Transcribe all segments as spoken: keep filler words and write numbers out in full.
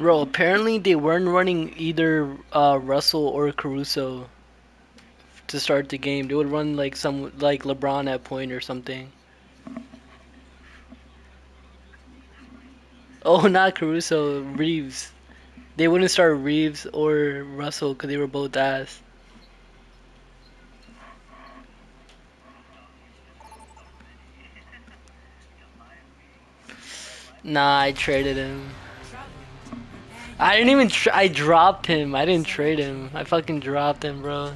Bro, apparently they weren't running either uh, Russell or Caruso to start the game. They would run like some like LeBron at point or something. Oh, not Caruso, Reeves. They wouldn't start Reeves or Russell because they were both ass. Nah, I traded him. I didn't even. Tr I dropped him. I didn't trade him. I fucking dropped him, bro.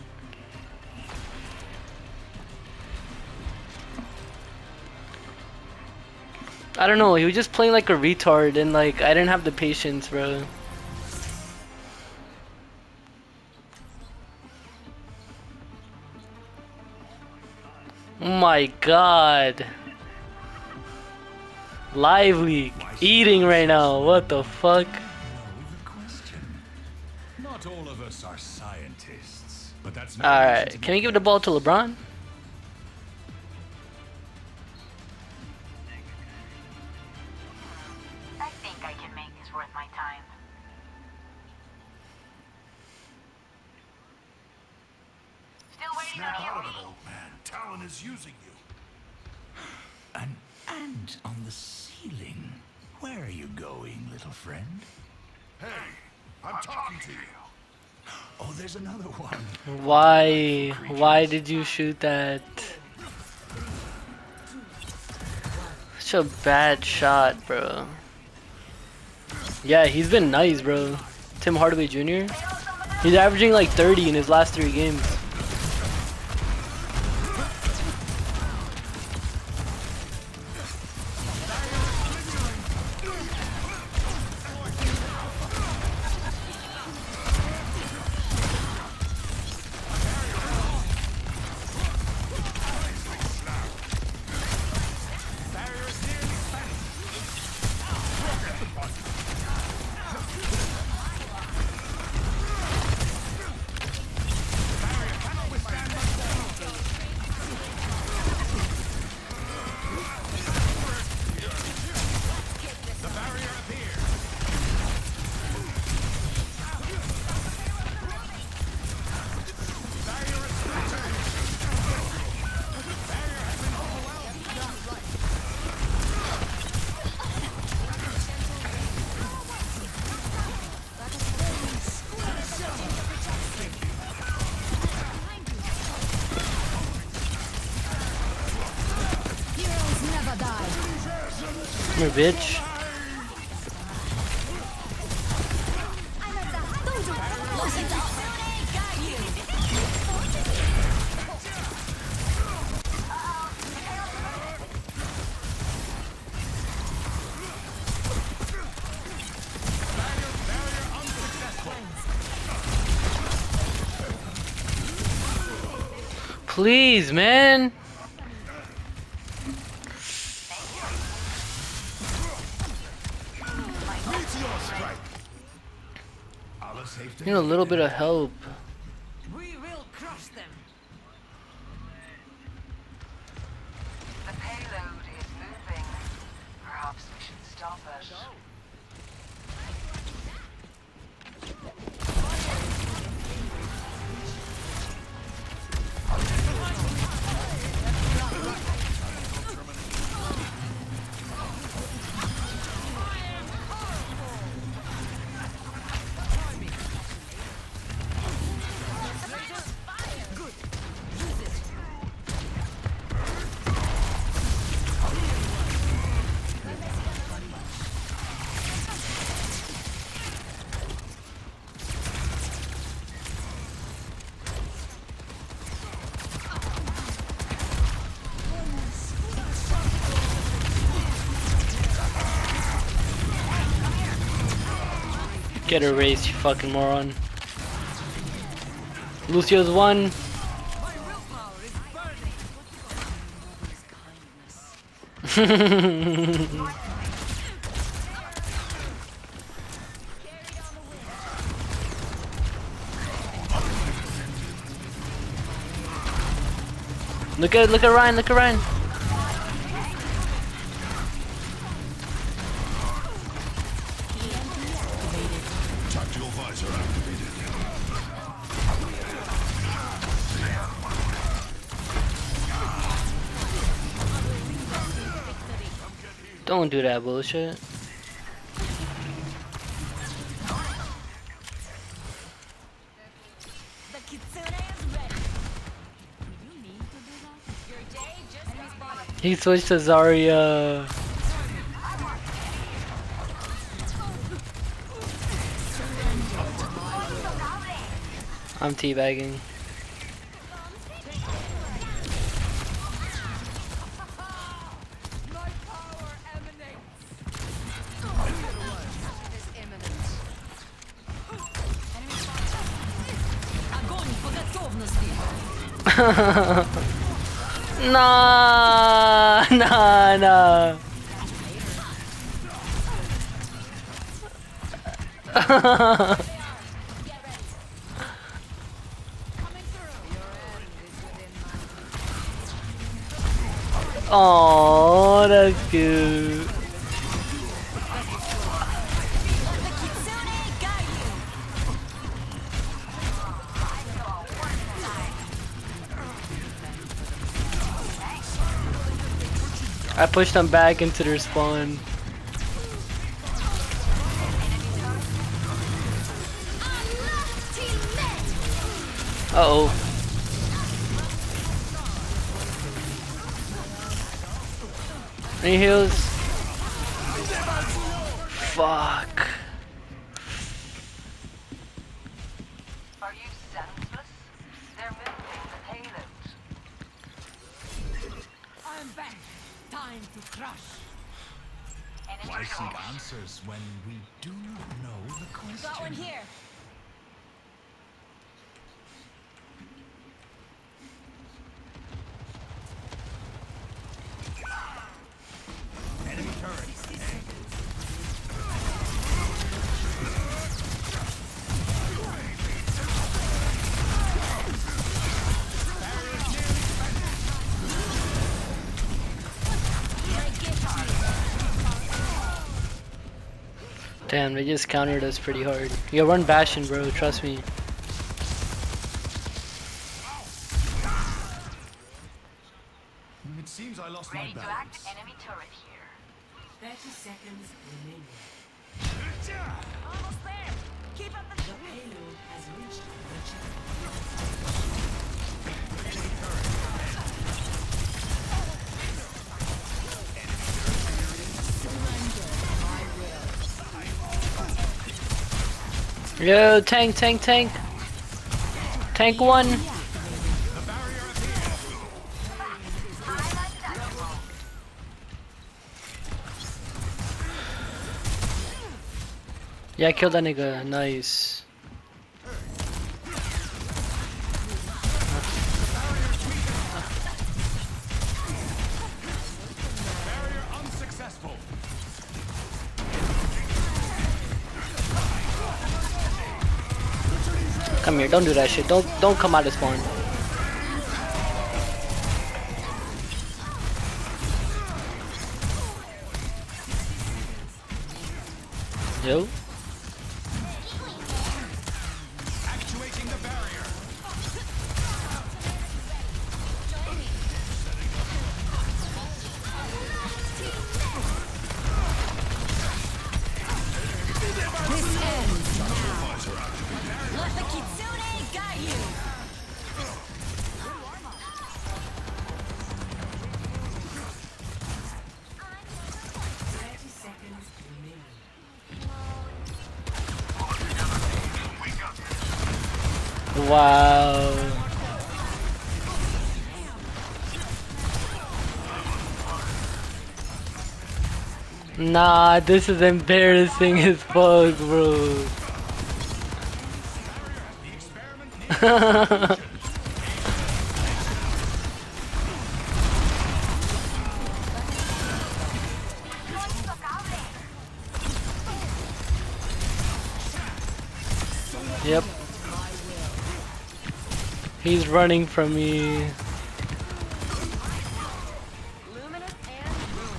I don't know. He was just playing like a retard, and like I didn't have the patience, bro. Oh my god. Lively eating right now. What the fuck? Not all of us are scientists, but that's All right. Can we give the ball to LeBron? I think I can make this worth my time. Still waiting Snap on out of you. it, old man. Talon is using you. An ant on the ceiling. Where are you going, little friend? Hey, I'm talking to you. Oh, there's another one. Why? Why did you shoot that? Such a bad shot, bro. Yeah, he's been nice, bro. Tim Hardaway Junior He's averaging like thirty in his last three games. Come here, bitch. Please, man. Need a little bit of help. We will crush them. The payload is moving. Perhaps we should stop it. Get erased, you fucking moron. Lucio's one. Look at look at Ryan, look at Ryan. Don't do that bullshit. The kitsune is ready. You need to do that? Your day just enemy spotted. He switched to Zarya. I'm teabagging. My power emanates. Is imminent. Enemy spotted. Огонь по готовности. Nah, nah, nah. Oh, that's cute. I pushed them back into their spawn. Uh oh. Any heals? Fuck. Are you senseless? They're moving the payload. I'm back. Time to crush. Enemy Why seek torch. answers when we do not know the question? Got one here. Enemy turret. Damn, they just countered us pretty hard. You gotta run Bastion, bro, trust me. It seems I lost Ready my to act. balance. Enemy turret here. thirty seconds remaining. Almost there. Keep up the The payload has reached the checkpoint. Yo, tank, tank, tank. Tank one. Yeah, I killed that nigga. Nice. Barrier unsuccessful. Come here, don't do that shit. Don't don't come out of spawn. Yo. Actuating the barrier. Let the kitsune guide you. thirty seconds remaining. Wow. Nah, this is embarrassing as fuck, bro. Yep. He's running from me. Luminous and ruin.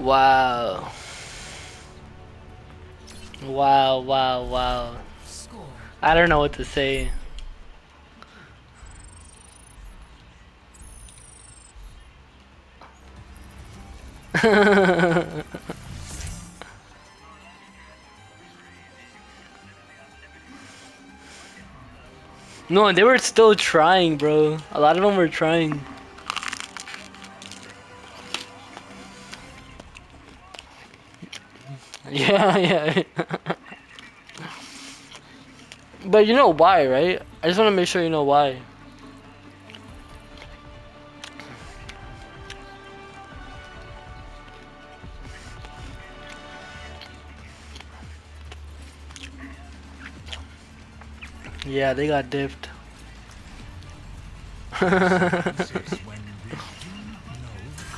Wow. Wow, wow, wow. Score. I don't know what to say. No, they were still trying, bro. A lot of them were trying. Yeah, yeah. But you know why, right? I just want to make sure you know why. Yeah, they got dipped. When they do not know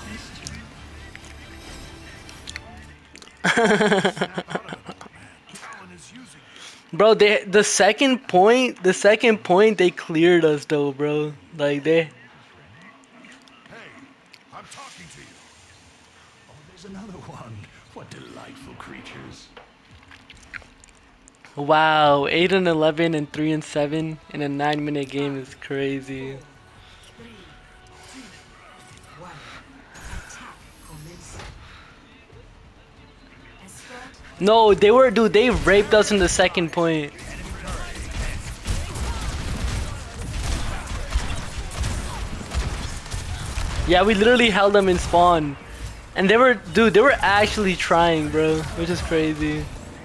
the question. Talon is using you. Bro, they the second point, the second point they cleared us though, bro. Like they Hey, I'm talking to you. Oh, there's another one. What delightful creatures. wow, eight and eleven and three and seven in a nine minute game is crazy. Three, two, one. Attack commence. Escort. No, they were dude, they raped us in the second point. Yeah, we literally held them in spawn. And they were dude, they were actually trying, bro, which is crazy.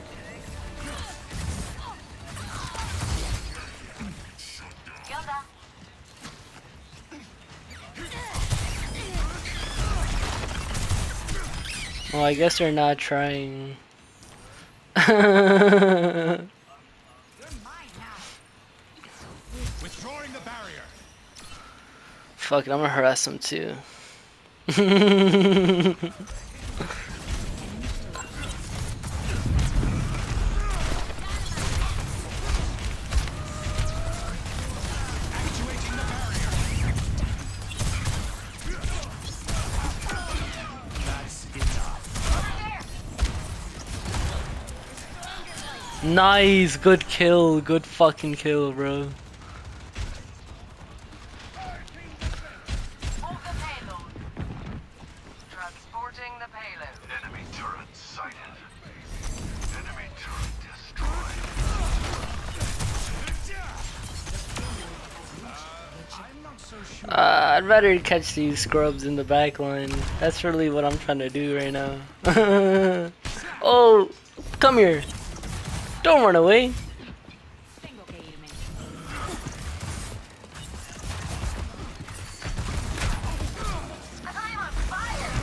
Well, I guess they're not trying. Withdrawing the barrier. Fuck it, I'm gonna harass them too. Actuating the barrier. That's enough. Nice, good kill, good fucking kill, bro. Hold the payload. Transporting the payload. Enemy turret sighted. Enemy turret destroyed. I'm not so sure. Uh, I'd rather catch these scrubs in the back line. That's really what I'm trying to do right now. Oh, come here. Don't run away. Tengo que irme. I'm on fire!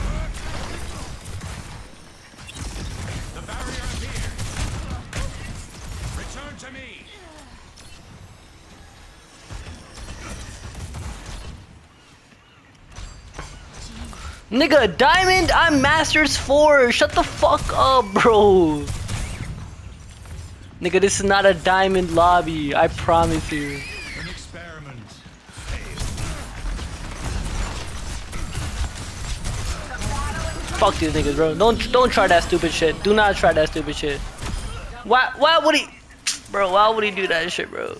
The barrier appeared. Return to me. Nigga, Diamond, I'm Masters four. Shut the fuck up, bro. Nigga, this is not a Diamond lobby. I promise you. An experiment. Fuck these niggas, bro. Don't don't try that stupid shit. Do not try that stupid shit. Why why would he, bro? Why would he do that shit, bro?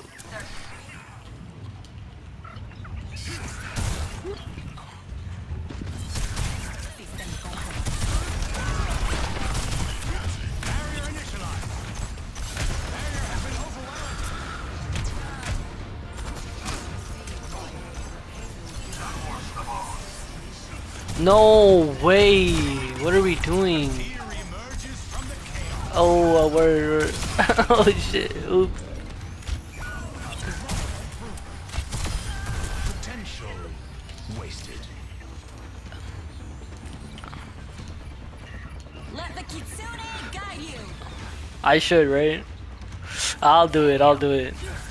Barrier initialized. Barrier has been overwhelmed. No way. What are we doing? Here emerges from the chaos. Oh, uh, we're, we're oh shit. Oops. Potential wasted. Let the Kitsune guide you. I should, right? I'll do it. I'll do it.